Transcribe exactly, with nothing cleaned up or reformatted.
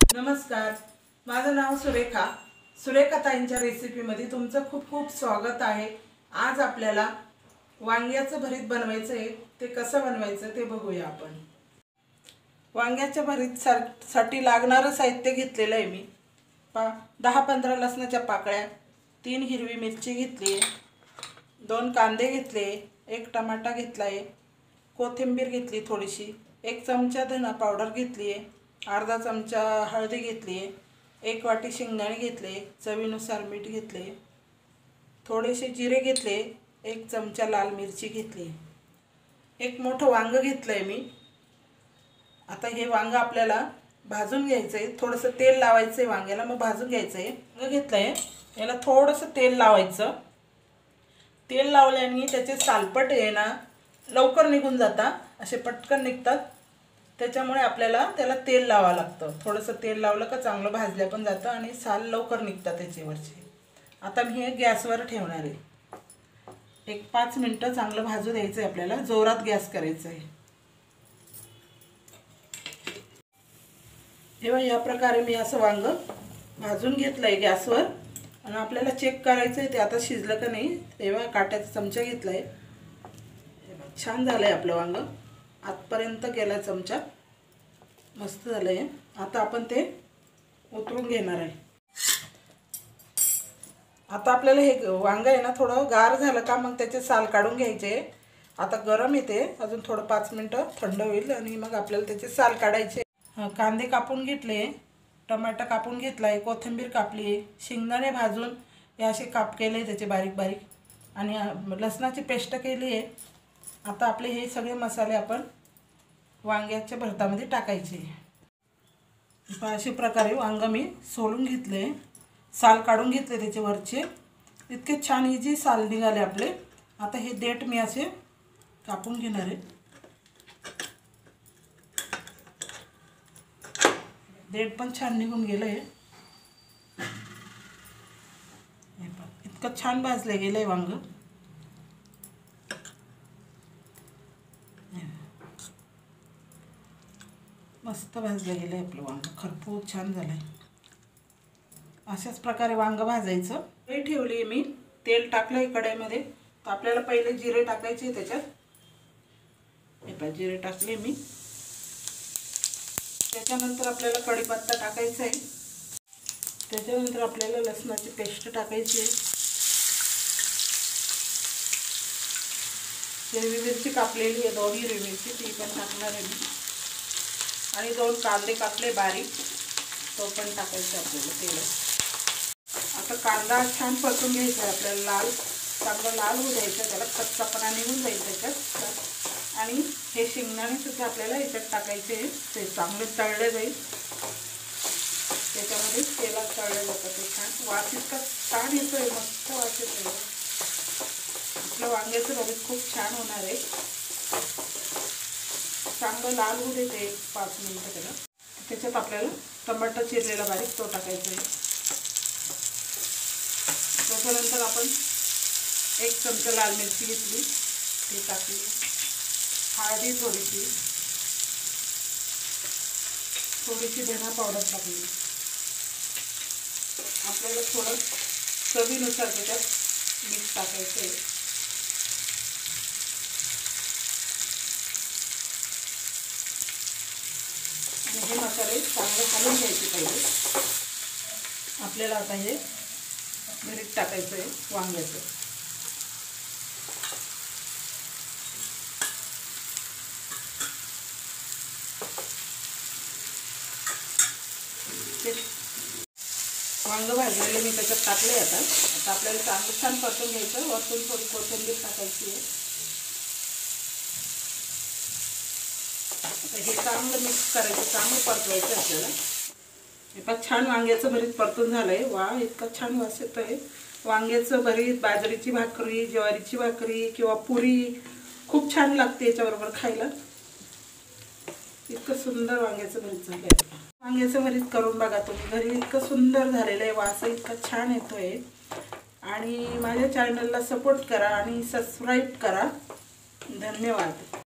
नमस्कार, माझं नाव सुरेखा. सुरेखा ताईंच्या रेसिपीमध्ये तुमचं खूप खूप स्वागत आहे. आज आपल्याला वांग्याचं भरीत बनवायचं आहे. ते कसं बनवायचं ते बघूया आपण. वांग्याच्या भरीतसाठी लागणारं साहित्य घेतलेलं आहे मी. पा दहा पंधरा लसणाच्या पाकळ्या, तीन हिरवी मिरची घेतली आहे, दोन कांदे घेतले, एक टमाटा घेतला आहे, कोथिंबीर घेतली थोडीशी, एक चमचा धना पावडर घेतली आहे, अर्धा चमचा हळदी घेतली आहे, एक वाटी शेंगदाणे घेतले, चवीनुसार मीठ घेतले, थोडेसे जिरे घेतले, एक चमचा लाल मिरची घेतली, एक मोठं वांग घेतलं आहे मी. आता हे वांग आपल्याला भाजून घ्यायचं आहे. थोडंसं तेल लावायचं आहे वांग्याला, मग भाजून घ्यायचं आहे. वांग घेतलं आहे, याला थोडंसं तेल लावायचं. तेल लावल्याने त्याचे सालपट आहे ना लवकर निघून जातात, असे पटकन निघतात. त्याच्यामुळे आपल्याला त्याला तेल लावावं लागतं. थोडंसं तेल लावलं का चांगलं भाजलं पण जातं आणि साल लवकर निघतात त्याच्यावरचे. आता मी हे गॅसवर ठेवणार आहे. एक पाच मिनटं चांगलं भाजू द्यायचं आहे आपल्याला. जोरात गॅस करायचा आहे. तेव्हा या प्रकारे मी असं वांग भाजून घेतलं आहे गॅसवर. आणि आपल्याला चेक करायचं आहे ते आता शिजलं का नाही. तेव्हा काट्याचा चमचा घेतला आहे. छान झालं आहे आपलं वांग. आतपर्यंत गेला चमचा, मस्त झालं आहे. आता आपण ते उतरून घेणार आहे. आता आपल्याला हे वांग आहे ना थोडं गार झालं का मग त्याचे साल काढून घ्यायचे. आता गरम येते, अजून थोडं पाच मिनटं थंड होईल आणि मग आपल्याला त्याचे साल काढायचे. कांदे कापून घेतले, टमाटा कापून घेतला आहे, कोथिंबीर कापली आहे, शेंगदाणे भाजून हे असे काप केले त्याचे बारीक बारीक, आणि लसणाची पेस्ट केली आहे. आता आपले हे सगळे मसाले आपण वांग्याच्या भरतामध्ये टाकायचे. अशा प्रकारे वांग मी सोलून घेतले, साल काढून घेतले त्याचे वरचे. इतके छान इजी साल निघाले आपले. आता हे देठ मी असे कापून घेणार आहे. देठ पण छान निघून गेलं आहे. इतकं छान भाजलं गेलं आहे वांग. मस्त भाजलं गेलं आहे आपलं वांग. खरपूस छान झालं आहे. अशाच प्रकारे वांग भाजायचं. कढई ठेवली आहे मी, तेल टाकलं आहे कढईमध्ये. तर आपल्याला पहिले जिरे टाकायचे त्याच्यात. हे पहा जिरे टाकले मी. त्याच्यानंतर आपल्याला कढीपत्ता टाकायचा आहे. त्याच्यानंतर आपल्याला लसणाची पेस्ट टाकायची आहे. हिरवी मिरची कापलेली आहे, दोन हिरवी मिरची ती पण टाकणार आहे मी. आणि दोन कांदे कापले बारीक, तो पण टाकायचा आपल्याला तेलात. आता कांदा छान परतून घ्यायचा आहे आपल्याला. लाल चांगला लाल होऊ द्यायचा, त्याला कच्चापणा निघून जाईल त्याच्यात. आणि हे शेंगदाणे सुद्धा आपल्याला याच्यात टाकायचे. ते चांगले तळले जाईल त्याच्यामध्ये. तेलात तळले जातं ते छान. वास इतका छान येतोय, मस्त वास येतोय. आपलं वांग्याचं भरीत खूप छान होणार आहे. चांगलं लाल होऊ देते पाच मिनिटं त्याला. त्याच्यात आपल्याला टमाटा चिरलेला बारीक तो टाकायचा आहे. त्याच्यानंतर आपण एक चमचा लाल मिरची घेतली, ती टाकली. हळदी थोडीशी, थोडीशी धना पावडर टाकली. आपल्याला थोडं चवीनुसार त्याच्यात मीठ टाकायचं आहे. आणि हे मसाले चांगले घालून घ्यायचे पहिले. आपल्याला आता हे भरीत टाकायचं आहे वांग्याचं. वांग भाजलेले मी त्याच्यात टाकले. आता आता आपल्याला चांगलं छान परतून घ्यायचं. वरतून थोडी कोथिंबीर टाकायची आहे. आता हे चांगलं मिक्स करायचं, चांगलं परतवायचं आपल्याला. हे पण छान वांग्याचं भरीत परतून झालं आहे. वा, इतकं छान वास येतो आहे. वांग्याचं भरीत बाजरीची भाकरी, ज्वारीची भाकरी किंवा पुरी खूप छान लागते याच्याबरोबर खायला. इतकं सुंदर वांग्याचं भरीत झालं आहे. वांग्याचं भरीत करून बघा तुम्ही घरी. इतकं सुंदर झालेलं आहे, वास इतका छान येतो आहे. आणि माझ्या चॅनलला सपोर्ट करा आणि सबस्क्राईब करा. धन्यवाद.